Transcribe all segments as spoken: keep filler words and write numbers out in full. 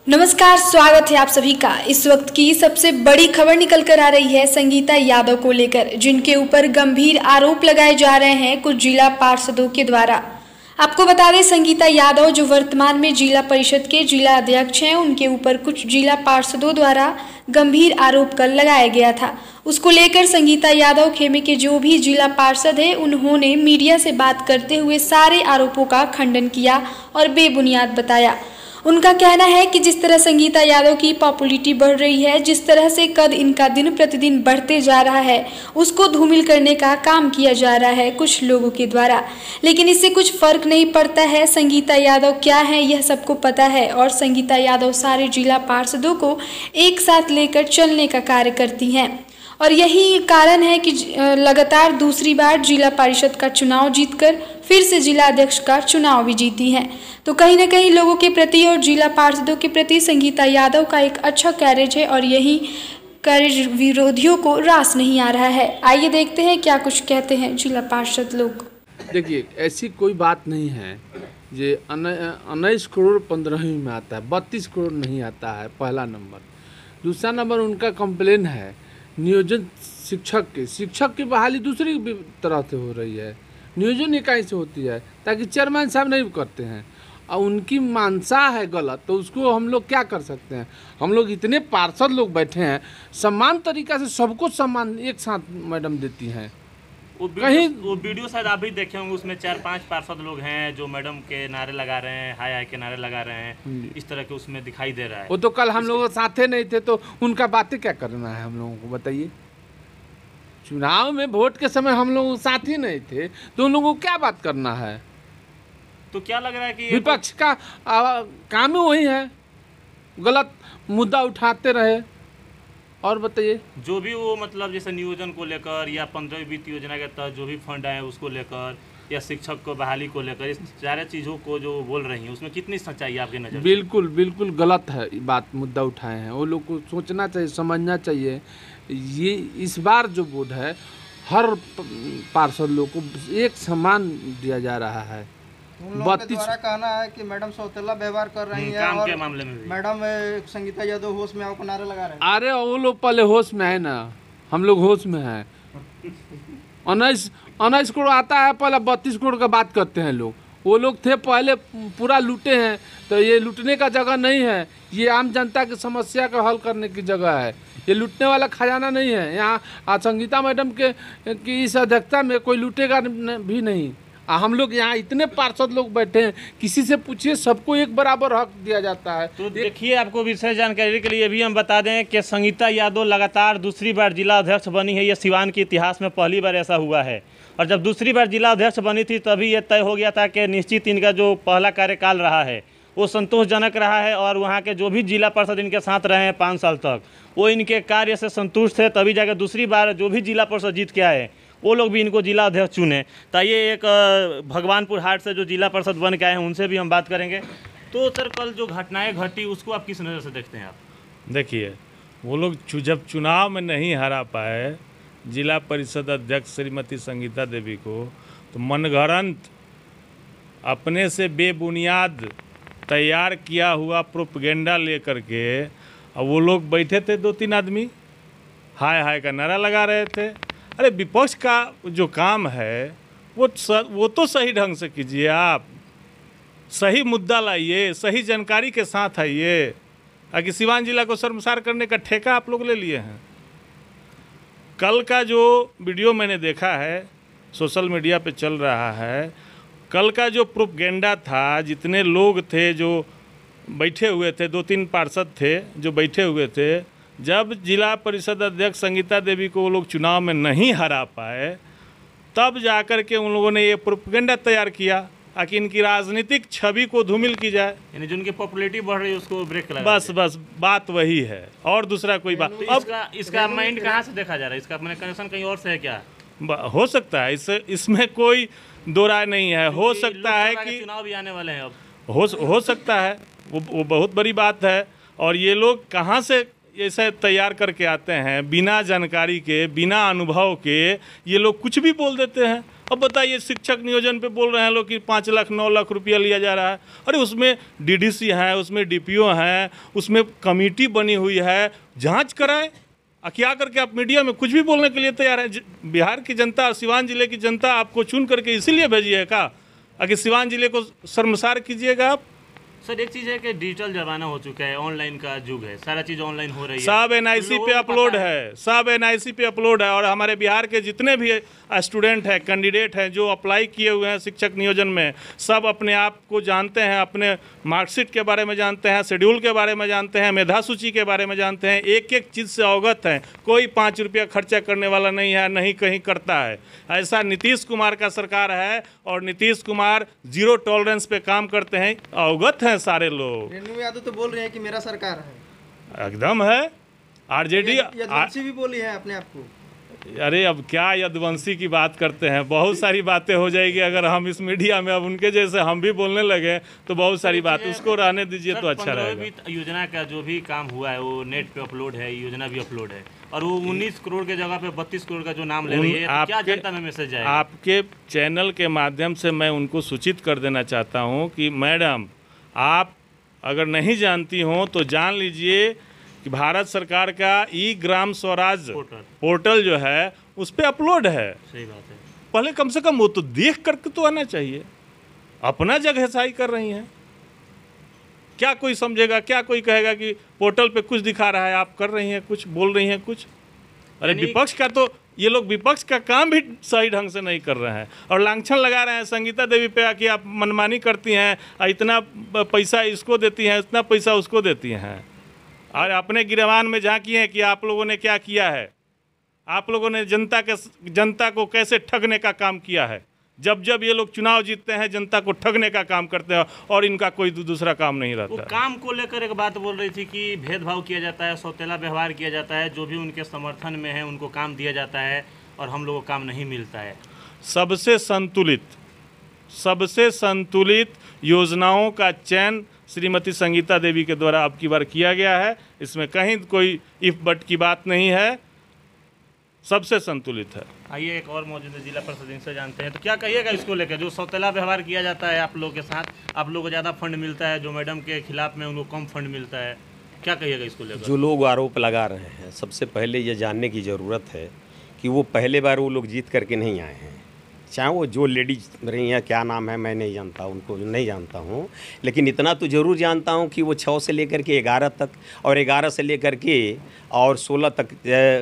नमस्कार, स्वागत है आप सभी का। इस वक्त की सबसे बड़ी खबर निकल कर आ रही है संगीता यादव को लेकर, जिनके ऊपर गंभीर आरोप लगाए जा रहे हैं कुछ जिला पार्षदों के द्वारा। आपको बता दें, संगीता यादव जो वर्तमान में जिला परिषद के जिला अध्यक्ष हैं, उनके ऊपर कुछ जिला पार्षदों द्वारा गंभीर आरोप कल लगाया गया था। उसको लेकर संगीता यादव खेमे के जो भी जिला पार्षद है, उन्होंने मीडिया से बात करते हुए सारे आरोपों का खंडन किया और बेबुनियाद बताया। उनका कहना है कि जिस तरह संगीता यादव की पॉपुलैरिटी बढ़ रही है, जिस तरह से कद इनका दिन प्रतिदिन बढ़ते जा रहा है, उसको धूमिल करने का काम किया जा रहा है कुछ लोगों के द्वारा। लेकिन इससे कुछ फर्क नहीं पड़ता है। संगीता यादव क्या है यह सबको पता है और संगीता यादव सारे जिला पार्षदों को एक साथ लेकर चलने का कार्य करती हैं और यही कारण है कि लगातार दूसरी बार जिला परिषद का चुनाव जीतकर फिर से जिला अध्यक्ष का चुनाव भी जीती हैं। तो कहीं ना कहीं लोगों के प्रति और जिला पार्षदों के प्रति संगीता यादव का एक अच्छा कैरेज है और यही कैरेज विरोधियों को रास नहीं आ रहा है। आइए देखते हैं क्या कुछ कहते हैं जिला पार्षद लोग। देखिए, ऐसी कोई बात नहीं है। ये उन्नीस करोड़ पंद्रहवीं में आता है, बत्तीस करोड़ नहीं आता है। पहला नंबर। दूसरा नंबर उनका कंप्लेन है नियोजन शिक्षक के शिक्षक की बहाली दूसरी तरह से हो रही है, नियोजन इकाई से होती है, ताकि चेयरमैन साहब नहीं करते हैं और उनकी मानसा है गलत, तो उसको हम लोग क्या कर सकते हैं। हम लोग इतने पार्षद लोग बैठे हैं, समान तरीका से सबको सम्मान एक साथ मैडम देती हैं। वो कहीं वो वीडियो शायद आप भी देखे होंगे, उसमें चार पांच पार्षद लोग हैं जो मैडम के नारे लगा रहे हैं, हाय हाय के नारे लगा रहे हैं, इस तरह के उसमें दिखाई दे रहा है। वो तो कल हम लोग साथे नहीं थे, तो उनका बातें क्या करना है हम लोगों को, बताइए। चुनाव में वोट के समय हम लोग साथ ही नहीं थे, तो उन लोगों को क्या बात करना है। तो क्या लग रहा है कि विपक्ष का आ, काम ही वही है, गलत मुद्दा उठाते रहे। और बताइए, जो भी वो मतलब जैसे नियोजन को लेकर या पंद्रह वित्त योजना के तहत जो भी फंड आए उसको लेकर या शिक्षक को बहाली को लेकर, इस सारे चीज़ों को जो बोल रही हैं उसमें कितनी सच्चाई है आपके नज़र? बिल्कुल बिल्कुल गलत है बात, मुद्दा उठाए हैं। वो लोग को सोचना चाहिए, समझना चाहिए। ये इस बार जो बोर्ड है, हर पार्षद लोग को एक समान दिया जा रहा है। बत्तीस कहना है कि मैडम सौतेला व्यवहार कर रही हैं काम और के मामले में भी मैडम संगीता यादव होश में आओ नारे लगा रहे हैं। अरे वो लोग पहले होश में है ना, हम लोग होश में हैं। उन्नीस उन्नीस करोड़ आता है, पहले बत्तीस करोड़ का बात करते हैं लोग। वो लोग थे पहले पूरा लूटे हैं, तो ये लूटने का जगह नहीं है। ये आम जनता की समस्या का हल करने की जगह है, ये लूटने वाला खजाना नहीं है। यहाँ संगीता मैडम के की इस अध्यक्षता में कोई लूटेगा भी नहीं। हम लोग यहाँ इतने पार्षद लोग बैठे हैं, किसी से पूछिए, सबको एक बराबर हक दिया जाता है। तो देखिए, आपको विशेष जानकारी के लिए भी हम बता दें कि संगीता यादव लगातार दूसरी बार जिला अध्यक्ष बनी है। ये सिवान के इतिहास में पहली बार ऐसा हुआ है। और जब दूसरी बार जिला अध्यक्ष बनी थी, तभी ये तय हो गया था कि निश्चित इनका जो पहला कार्यकाल रहा है वो संतोषजनक रहा है और वहाँ के जो भी जिला परिषद इनके साथ रहे हैं पाँच साल तक, वो इनके कार्य से संतुष्ट थे। तभी जाकर दूसरी बार जो भी जिला परिषद जीत के आए, वो लोग भी इनको जिला अध्यक्ष चुने। तो ये एक भगवानपुर हाट से जो जिला परिषद बन के आए हैं, उनसे भी हम बात करेंगे। तो सर, कल जो घटनाएं घटी उसको आप किस नज़र से देखते हैं? आप देखिए, वो लोग जब चुनाव में नहीं हरा पाए जिला परिषद अध्यक्ष श्रीमती संगीता देवी को, तो मनगढ़ंत अपने से बेबुनियाद तैयार किया हुआ प्रोपेगेंडा लेकर के और वो लोग बैठे थे, दो तीन आदमी हाय हाय का नारा लगा रहे थे। अरे विपक्ष का जो काम है वो स, वो तो सही ढंग से कीजिए, आप सही मुद्दा लाइए, सही जानकारी के साथ आइए। आगे सिवान जिला को शर्मसार करने का ठेका आप लोग ले लिए हैं। कल का जो वीडियो मैंने देखा है, सोशल मीडिया पे चल रहा है, कल का जो प्रोपेगेंडा था, जितने लोग थे जो बैठे हुए थे, दो तीन पार्षद थे जो बैठे हुए थे, जब जिला परिषद अध्यक्ष संगीता देवी को वो लोग चुनाव में नहीं हरा पाए, तब जाकर के उन लोगों ने ये प्रोपेगेंडा तैयार किया ताकि इनकी राजनीतिक छवि को धूमिल की जाए, यानी जो उनकी पॉपुलैरिटी बढ़ रही है उसको ब्रेक लगा। बस बस बात वही है और दूसरा कोई बात। तो अब इसका इसका माइंड कहाँ से देखा जा रहा है? इसका अपने कनेक्शन कहीं और से है क्या? हो सकता है, इस इसमें कोई दो राय नहीं है। हो सकता है कि चुनाव भी आने वाले हैं, अब हो हो सकता है, वो वो बहुत बड़ी बात है। और ये लोग कहाँ से ऐसे तैयार करके आते हैं, बिना जानकारी के, बिना अनुभव के ये लोग कुछ भी बोल देते हैं। अब बताइए, शिक्षक नियोजन पे बोल रहे हैं लोग कि पाँच लाख नौ लाख रुपया लिया जा रहा है। अरे उसमें डीडीसी है, उसमें डीपीओ है, उसमें कमेटी बनी हुई है, जांच कराएं। क्या करके आप मीडिया में कुछ भी बोलने के लिए तैयार है? बिहार की जनता, सिवान जिले की जनता आपको चुन करके इसीलिए भेजी है का, अगर सिवान जिले को शर्मसार कीजिएगा आप। सर एक चीज़ है कि डिजिटल जमाना हो चुका है, ऑनलाइन का युग है, सारा चीज़ ऑनलाइन हो रही है, सब एनआईसी पे अपलोड है, सब एनआईसी पे अपलोड है। और हमारे बिहार के जितने भी स्टूडेंट हैं, कैंडिडेट हैं जो अप्लाई किए हुए हैं शिक्षक नियोजन में, सब अपने आप को जानते हैं, अपने मार्कशीट के बारे में जानते हैं, शेड्यूल के बारे में जानते हैं, मेधा सूची के बारे में जानते हैं, एक एक चीज़ से अवगत हैं। कोई पाँच रुपया खर्चा करने वाला नहीं है, नहीं कहीं करता है। ऐसा नीतीश कुमार का सरकार है और नीतीश कुमार जीरो टॉलरेंस पे काम करते हैं, अवगत हैं सारे लोग। रेणु यादव तो बोल रहे हैं कि मेरा सरकार है, एकदम है। आरजेडी यदुवंशी भी बोली है अपने आप को। अरे अब क्या यदुवंशी की बात करते हैं, बहुत सारी बातें हो जाएगी अगर हम इस मीडिया में अब उनके जैसे हम भी बोलने लगे तो बहुत सारी बात, उसको रहने दीजिए तो अच्छा रहेगा। योजना का जो भी काम हुआ है वो नेट पे अपलोड है, योजना भी अपलोड है, और वो उन्नीस करोड़ के जगह पे बत्तीस करोड़ का जो नाम ले रही है, तो क्या जनता में मैसेज जाएगा? आपके चैनल के माध्यम से मैं उनको सूचित कर देना चाहता हूँ कि मैडम, आप अगर नहीं जानती हो तो जान लीजिए कि भारत सरकार का e Gram Swaraj portal, portal जो है उस पर अपलोड है। सही बात है। पहले कम से कम वो तो देख करके तो आना चाहिए। अपना जगहसाई कर रही हैं, क्या कोई समझेगा, क्या कोई कहेगा कि पोर्टल पे कुछ दिखा रहा है, आप कर रही हैं कुछ, बोल रही हैं कुछ। अरे विपक्ष का तो, ये लोग विपक्ष का काम भी सही ढंग से नहीं कर रहे हैं और लांछन लगा रहे हैं संगीता देवी पे कि आप मनमानी करती हैं, इतना पैसा इसको देती हैं, इतना पैसा उसको देती हैं। और अपने गिरवान में झांकी हैं कि आप लोगों ने क्या किया है, आप लोगों ने जनता के जनता को कैसे ठगने का काम किया है। जब जब ये लोग चुनाव जीतते हैं जनता को ठगने का काम करते हैं और इनका कोई दूसरा काम नहीं रहता। वो काम को लेकर एक बात बोल रही थी कि भेदभाव किया जाता है, सौतेला व्यवहार किया जाता है, जो भी उनके समर्थन में है उनको काम दिया जाता है और हम लोगों को काम नहीं मिलता है। सबसे संतुलित सबसे संतुलित योजनाओं का चयन श्रीमती संगीता देवी के द्वारा अब की बार किया गया है। इसमें कहीं कोई इफ बट की बात नहीं है, सबसे संतुलित है। आइए एक और मौजूद जिला परिषद से जानते हैं, तो क्या कहिएगा इसको लेकर, जो सौतेला व्यवहार किया जाता है आप लोगों के साथ, आप लोगों को ज़्यादा फंड मिलता है, जो मैडम के खिलाफ में उनको कम फंड मिलता है, क्या कहिएगा इसको लेकर? जो लोग आरोप लगा रहे हैं, सबसे पहले ये जानने की ज़रूरत है कि वो पहले बार वो लोग जीत करके नहीं आए हैं। चाहे वो जो लेडीज रही हैं, क्या नाम है मैं नहीं जानता, उनको नहीं जानता हूँ, लेकिन इतना तो ज़रूर जानता हूँ कि वो छः से लेकर के ग्यारह तक और ग्यारह से लेकर के और सोलह तक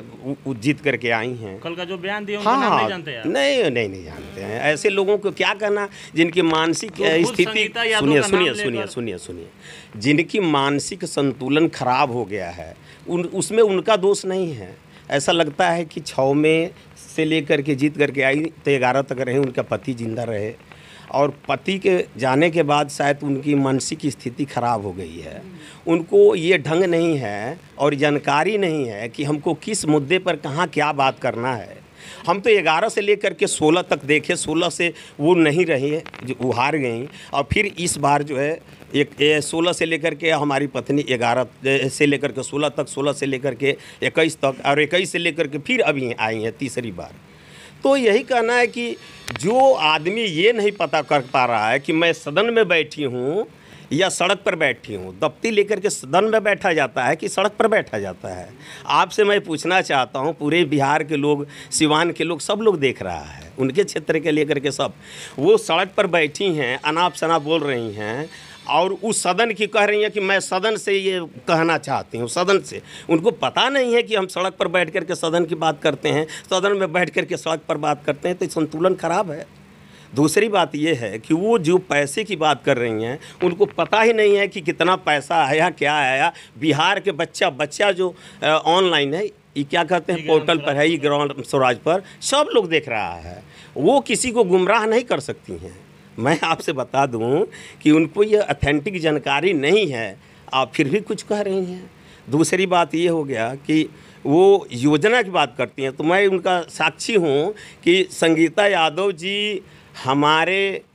जीत करके आई हैं। कल का जो बयान दिया उनका नाम नहीं जानते हैं? नहीं नहीं नहीं जानते हैं। ऐसे लोगों को क्या करना जिनकी मानसिक स्थिति, सुनिए सुनिए सुनिए सुनिए सुनिए जिनकी मानसिक संतुलन खराब हो गया है, उन उसमें उनका दोष नहीं है। ऐसा लगता है कि छः में से लेकर के जीत करके आई तो ग्यारह तक रहे, उनका पति जिंदा रहे, और पति के जाने के बाद शायद उनकी मानसिक स्थिति खराब हो गई है। उनको ये ढंग नहीं है और जानकारी नहीं है कि हमको किस मुद्दे पर कहाँ क्या बात करना है। हम तो ग्यारह से लेकर के सोलह तक देखे, सोलह से वो नहीं रही, जो वो हार गई, और फिर इस बार जो है एक सोलह से लेकर के हमारी पत्नी ग्यारह से लेकर के सोलह तक, सोलह से लेकर के इक्कीस तक, और इक्कीस से लेकर के फिर अभी आई हैं तीसरी बार। तो यही कहना है कि जो आदमी ये नहीं पता कर पा रहा है कि मैं सदन में बैठी हूँ या सड़क पर बैठी हूँ, दफ्ती लेकर के सदन में बैठा जाता है कि सड़क पर बैठा जाता है। आपसे मैं पूछना चाहता हूँ, पूरे बिहार के लोग, सिवान के लोग, सब लोग देख रहा है, उनके क्षेत्र के लेकर के सब, वो सड़क पर बैठी हैं, अनाप शनाप बोल रही हैं और उस सदन की कह रही हैं कि मैं सदन से ये कहना चाहती हूँ, सदन से। उनको पता नहीं है कि हम सड़क पर बैठ कर के सदन की बात करते हैं, सदन में बैठ कर के सड़क पर बात करते हैं, तो संतुलन खराब है। दूसरी बात ये है कि वो जो पैसे की बात कर रही हैं, उनको पता ही नहीं है कि कितना पैसा आया, क्या आया। बिहार के बच्चा बच्चा जो ऑनलाइन है, ये क्या कहते हैं, पोर्टल पर है, ई ग्राम स्वराज पर सब लोग देख रहा है, वो किसी को गुमराह नहीं कर सकती हैं। मैं आपसे बता दूं कि उनको ये ऑथेंटिक जानकारी नहीं है, आप फिर भी कुछ कह रही हैं। दूसरी बात ये हो गया कि वो योजना की बात करती हैं, तो मैं उनका साक्षी हूँ कि संगीता यादव जी हमारे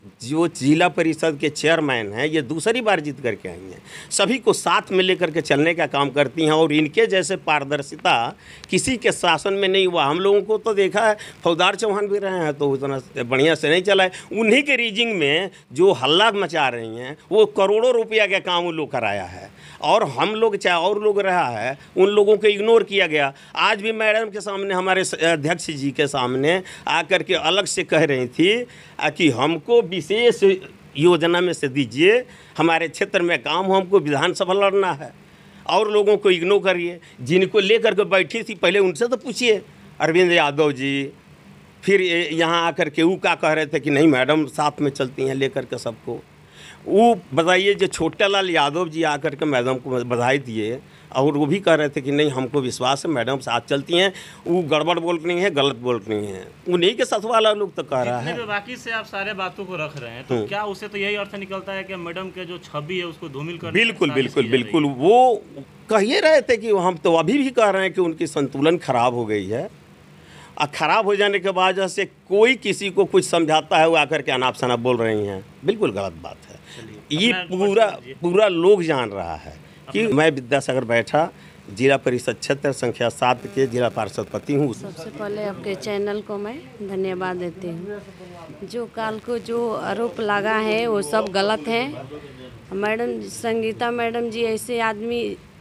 जो जिला परिषद के चेयरमैन हैं, ये दूसरी बार जीत करके आई हैं। सभी को साथ में लेकर के चलने का काम करती हैं और इनके जैसे पारदर्शिता किसी के शासन में नहीं हुआ। हम लोगों को तो देखा है, फौजदार चौहान भी रहे हैं तो उतना बढ़िया से नहीं चला है। उन्हीं के रीजिंग में जो हल्ला मचा रही हैं वो करोड़ों रुपया का काम उन लोग कराया है और हम लोग चाहे और लोग रहा है उन लोगों को इग्नोर किया गया। आज भी मैडम के सामने, हमारे अध्यक्ष जी के सामने आकर के अलग से कह रही थी कि हमको विशेष योजना में से दीजिए, हमारे क्षेत्र में काम हो, हमको विधानसभा लड़ना है और लोगों को इग्नोर करिए। जिनको लेकर के बैठी थी पहले उनसे तो पूछिए, अरविंद यादव जी, फिर यहाँ आकर के वो क्या कह रहे थे कि नहीं मैडम साथ में चलती हैं लेकर के सबको। वो बताइए, जो छोटे लाल यादव जी आकर के मैडम को बधाई दिए और वो भी कह रहे थे कि नहीं हमको विश्वास है मैडम साथ चलती हैं, वो गड़बड़ बोल रही हैं, गलत बोल रही हैं। उन्हीं के साथ वाला लोग तो कह रहा है। बाकी से आप सारे बातों को रख रहे हैं तो क्या उससे तो यही अर्थ निकलता है कि मैडम के जो छवि है उसको धूमिल कर। बिल्कुल बिल्कुल बिल्कुल, वो कहिए रहे थे कि हम तो अभी भी कह रहे हैं कि उनकी संतुलन खराब हो गई है और ख़राब हो जाने के वजह से कोई किसी को कुछ समझाता है वो आकर के अनाप शनाप बोल रही हैं। बिल्कुल गलत बात है। ये पूरा पूरा लोग जान रहा है कि मैं विद्यासागर बैठा जिला परिषद क्षेत्र संख्या सात के जिला पार्षद पति हूँ। सबसे पहले आपके चैनल को मैं धन्यवाद देती हूँ। जो काल को जो आरोप लगा है वो सब गलत है। मैडम संगीता मैडम जी ऐसे आदमी,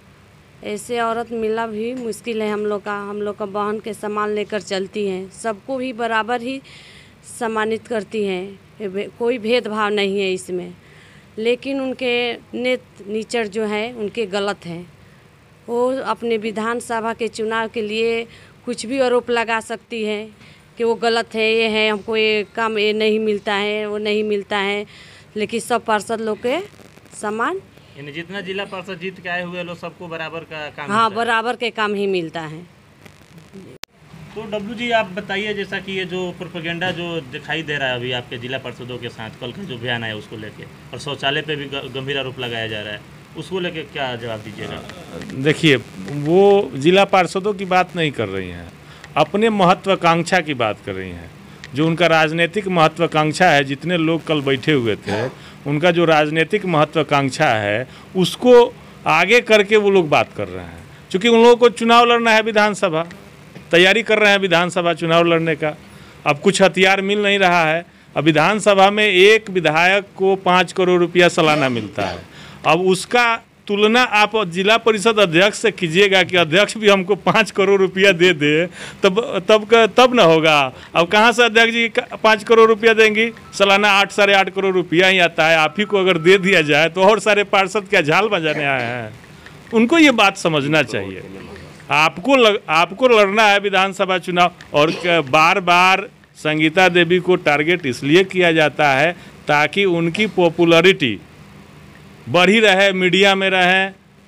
ऐसे औरत मिला भी मुश्किल है हम लोग का। हम लोग का बहन के सामान लेकर चलती हैं, सबको भी बराबर ही सम्मानित करती हैं, कोई भेदभाव नहीं है इसमें। लेकिन उनके नेत नीचर जो है उनके गलत हैं। वो अपने विधानसभा के चुनाव के लिए कुछ भी आरोप लगा सकती है कि वो गलत है, ये है, हमको ये काम ये नहीं मिलता है, वो नहीं मिलता है। लेकिन सब पार्षद लोग के समान, यानी जितना जिला पार्षद जीत के आए हुए लोग सबको बराबर का काम, हाँ बराबर के काम ही मिलता है। तो डब्लू जी आप बताइए, जैसा कि ये जो प्रोपेगेंडा जो दिखाई दे रहा है अभी आपके जिला पार्षदों के साथ, कल का जो बयान आया उसको लेके, और शौचालय पे भी गंभीर आरोप लगाया जा रहा है, उसको लेके क्या जवाब दीजिएगा? देखिए, वो जिला पार्षदों की बात नहीं कर रही हैं, अपने महत्वाकांक्षा की बात कर रही हैं। जो उनका राजनीतिक महत्वाकांक्षा है, जितने लोग कल बैठे हुए थे उनका जो राजनीतिक महत्वाकांक्षा है उसको आगे करके वो लोग बात कर रहे हैं। क्योंकि उन लोगों को चुनाव लड़ना है, विधानसभा तैयारी कर रहे हैं, विधानसभा चुनाव लड़ने का। अब कुछ हथियार मिल नहीं रहा है। अब विधानसभा में एक विधायक को पाँच करोड़ रुपया सालाना मिलता है। अब उसका तुलना आप जिला परिषद अध्यक्ष से कीजिएगा कि अध्यक्ष भी हमको पाँच करोड़ रुपया दे दे, तब तब तब ना होगा। अब कहाँ से अध्यक्ष जी पाँच करोड़ रुपया देंगी? सालाना आठ साढ़े आठ करोड़ रुपया ही आता है। आप ही को अगर दे दिया जाए तो और सारे पार्षद क्या झाल बजाने आए हैं? उनको ये बात समझना चाहिए। आपको लग, आपको लड़ना है विधानसभा चुनाव, और बार बार संगीता देवी को टारगेट इसलिए किया जाता है ताकि उनकी पॉपुलैरिटी बढ़ी रहे, मीडिया में रहे,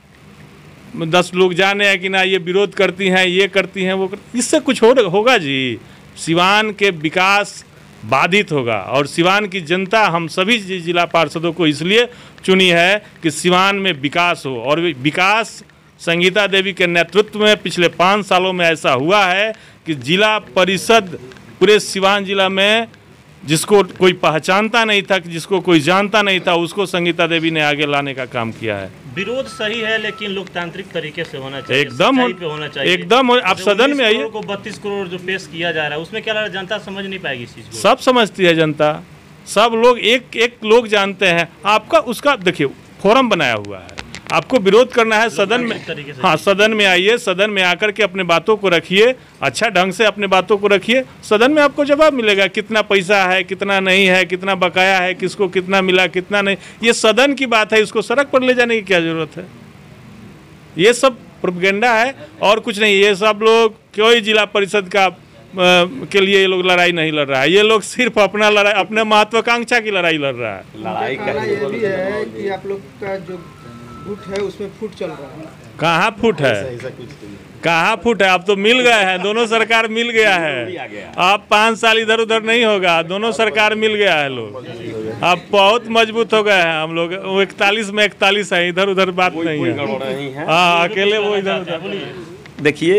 दस लोग जाने हैं कि ना ये विरोध करती हैं, ये करती हैं, वो करती। इससे कुछ हो, होगा जी? सिवान के विकास बाधित होगा। और सिवान की जनता हम सभी जिला पार्षदों को इसलिए चुनी है कि सिवान में विकास हो, और विकास संगीता देवी के नेतृत्व में पिछले पाँच सालों में ऐसा हुआ है कि जिला परिषद पूरे सिवान जिला में जिसको कोई पहचानता नहीं था, जिसको कोई जानता नहीं था, उसको संगीता देवी ने आगे लाने का काम किया है। विरोध सही है लेकिन लोकतांत्रिक तरीके से होना चाहिए, एकदम हो, पे होना चाहिए एकदम। आप सदन में आइए, को बत्तीस करोड़ जो पेश किया जा रहा है उसमें क्या लगा, जनता समझ नहीं पाएगी इस चीज को? सब समझती है जनता, सब लोग एक एक लोग जानते हैं। आपका उसका देखिए फोरम बनाया हुआ है, आपको विरोध करना है सदन में, हाँ सदन में आइए, सदन में आकर के अपने बातों को रखिए, अच्छा ढंग से अपने बातों को रखिए, सदन में आपको जवाब मिलेगा। कितना पैसा है, कितना नहीं है, कितना बकाया है, किसको कितना मिला, कितना नहीं, ये सदन की बात है। इसको सड़क पर ले जाने की क्या जरूरत है? ये सब प्रोपेगेंडा है और कुछ नहीं। ये सब लोग कोई जिला परिषद का आ, के लिए ये लोग लड़ाई नहीं लड़ रहा है। ये लोग सिर्फ अपना लड़ाई, अपने महत्वाकांक्षा की लड़ाई लड़ रहा है। लड़ाई का ये भी है कि आप लोग का जो फुट है उसमें फुट चल रहा है। कहाँ फुट है? कहाँ फुट है? अब तो मिल गए हैं, दोनों सरकार मिल गया है। अब पाँच साल इधर उधर नहीं होगा, दोनों सरकार मिल गया है। लोग अब बहुत मजबूत हो गए हैं हम लोग। वो इकतालीस में इकतालीस है, इधर उधर बात नहीं है। हाँ अकेले वो इधर उधर। देखिए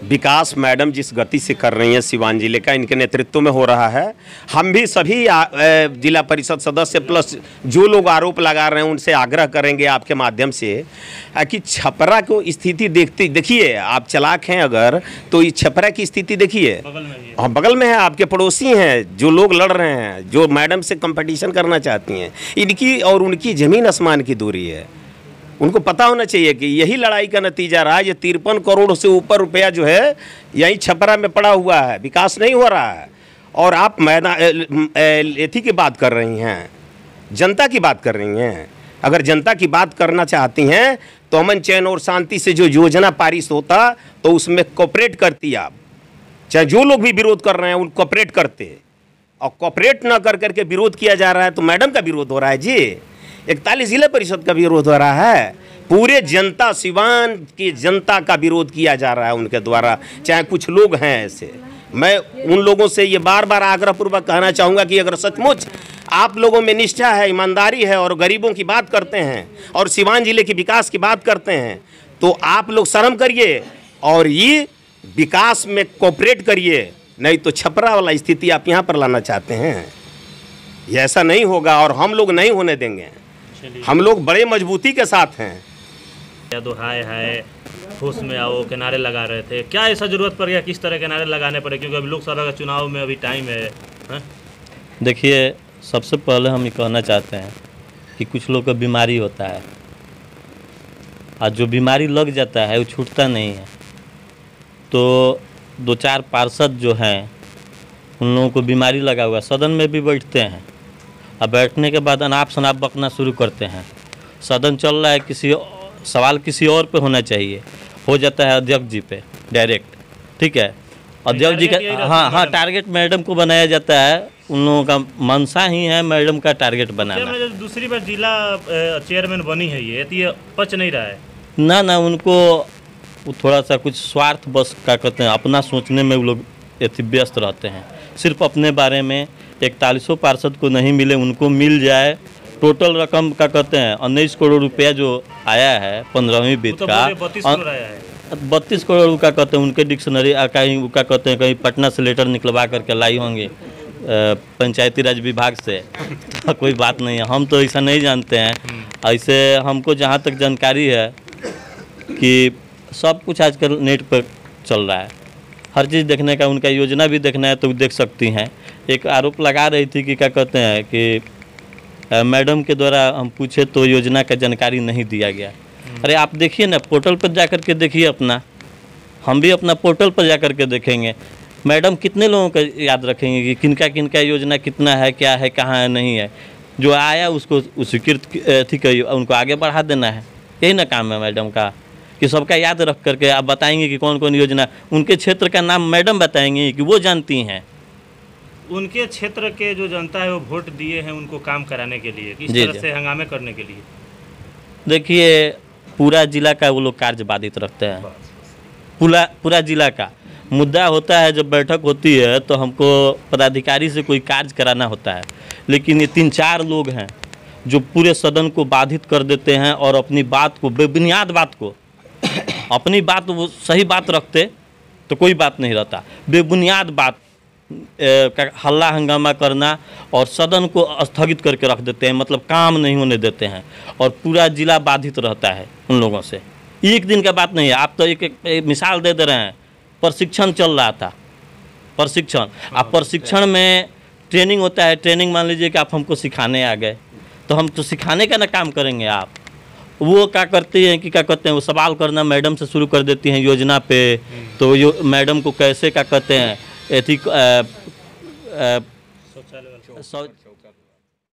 विकास मैडम जिस गति से कर रही हैं सिवान जिले का, इनके नेतृत्व में हो रहा है। हम भी सभी आ, ए, जिला परिषद सदस्य प्लस जो लोग आरोप लगा रहे हैं उनसे आग्रह करेंगे आपके माध्यम से आ, कि छपरा को स्थिति देखते देखिए, आप चालाक हैं अगर तो ये छपरा की स्थिति देखिए, हाँ बगल में है, आपके पड़ोसी हैं, जो लोग लड़ रहे हैं, जो मैडम से कंपटीशन करना चाहती हैं, इनकी और उनकी ज़मीन आसमान की दूरी है। उनको पता होना चाहिए कि यही लड़ाई का नतीजा रहा है। ये तिरपन करोड़ से ऊपर रुपया जो है यहीं छपरा में पड़ा हुआ है, विकास नहीं हो रहा है। और आप मैदान एथी की बात कर रही हैं, जनता की बात कर रही हैं। अगर जनता की बात करना चाहती हैं तो अमन चैन और शांति से जो योजना पारित होता तो उसमें कोऑपरेट करती आप, चाहे जो लोग भी विरोध कर रहे हैं उन कोऑपरेट करते। और कोऑपरेट ना कर करके विरोध किया जा रहा है तो मैडम का विरोध हो रहा है जी, इकतालीस जिला परिषद का विरोध हो रहा है, पूरे जनता सिवान की जनता का विरोध किया जा रहा है उनके द्वारा, चाहे कुछ लोग हैं ऐसे। मैं उन लोगों से ये बार बार आग्रहपूर्वक कहना चाहूँगा कि अगर सचमुच आप लोगों में निष्ठा है, ईमानदारी है और गरीबों की बात करते हैं और सिवान जिले के विकास की बात करते हैं तो आप लोग शर्म करिए और ये विकास में कोऑपरेट करिए, नहीं तो छपरा वाला स्थिति आप यहाँ पर लाना चाहते हैं, ये ऐसा नहीं होगा और हम लोग नहीं होने देंगे। हम लोग बड़े मजबूती के साथ हैं। यादव हाय हाय फूस में आओ के नारे लगा रहे थे, क्या ऐसा जरूरत पड़ गया, किस तरह के नारे लगाने पड़े, क्योंकि अभी लोकसभा का चुनाव में अभी टाइम है, है? देखिए, सबसे पहले हम ये कहना चाहते हैं कि कुछ लोग का बीमारी होता है और जो बीमारी लग जाता है वो छूटता नहीं है। तो दो चार पार्षद जो हैं उन लोगों को बीमारी लगा हुआ है, सदन में भी बैठते हैं और बैठने के बाद अनाप शनाप बकना शुरू करते हैं। सदन चल रहा है, किसी सवाल किसी और पे होना चाहिए, हो जाता है अध्यक्ष जी पे डायरेक्ट, ठीक है। अध्यक्ष जी का हाँ हाँ टारगेट मैडम को बनाया जाता है, उन लोगों का मंशा ही है मैडम का टारगेट बनाना। दूसरी बार जिला चेयरमैन बनी है ये, तो ये पच नहीं रहा है ना ना उनको वो थोड़ा सा कुछ स्वार्थ बस क्या कहते हैं, अपना सोचने में वो लोग अति व्यस्त रहते हैं, सिर्फ अपने बारे में। इकतालीसों पार्षद को नहीं मिले, उनको मिल जाए। टोटल रकम का कहते हैं उन्नीस करोड़ रुपया जो आया है पंद्रहवीं वित्त तो का, बत्तीस करोड़ का कहते हैं उनके डिक्शनरी कहीं क्या कहते हैं कहीं पटना से लेटर निकलवा करके लाई होंगे पंचायती राज विभाग से। तो कोई बात नहीं है, हम तो ऐसा नहीं जानते हैं। ऐसे हमको जहाँ तक जानकारी है कि सब कुछ आजकल नेट पर चल रहा है, हर चीज़ देखने का, उनका योजना भी देखना है तो देख सकती हैं। एक आरोप लगा रही थी कि क्या कहते हैं कि मैडम के द्वारा हम पूछे तो योजना का जानकारी नहीं दिया गया। अरे आप देखिए ना, पोर्टल पर जा कर के देखिए अपना, हम भी अपना पोर्टल पर जा कर के देखेंगे, मैडम कितने लोगों का याद रखेंगे कि किनका किनका योजना कितना है, क्या है, कहाँ है, नहीं है। जो आया उसको स्वीकृत ठीक है, उनको आगे बढ़ा देना है, यही ना काम है मैडम का, कि सबका याद रख करके आप बताएंगे कि कौन कौन योजना, उनके क्षेत्र का नाम मैडम बताएंगे कि वो जानती हैं। उनके क्षेत्र के जो जनता है वो वोट दिए हैं उनको काम कराने के लिए, किस तरह से हंगामे करने के लिए। देखिए, पूरा जिला का वो लोग कार्य बाधित रखते हैं, पूरा पूरा जिला का मुद्दा होता है। जब बैठक होती है तो हमको पदाधिकारी से कोई कार्य कराना होता है, लेकिन ये तीन चार लोग हैं जो पूरे सदन को बाधित कर देते हैं और अपनी बात को, बेबुनियाद बात को, अपनी बात वो सही बात रखते तो कोई बात नहीं रहता, बेबुनियाद बात का हल्ला हंगामा करना और सदन को स्थगित करके रख देते हैं, मतलब काम नहीं होने देते हैं और पूरा जिला बाधित रहता है उन लोगों से। एक दिन का बात नहीं है, आप तो एक, एक, एक मिसाल दे दे रहे हैं। प्रशिक्षण चल रहा था, प्रशिक्षण, आप प्रशिक्षण में ट्रेनिंग होता है, ट्रेनिंग मान लीजिए कि आप हमको सिखाने आ गए तो हम तो सिखाने का ना काम करेंगे। आप वो क्या करती हैं कि क्या कहते हैं, वो सवाल करना मैडम से शुरू कर देती हैं योजना पे, तो यो मैडम को कैसे क्या कहते हैं एथी शौचालय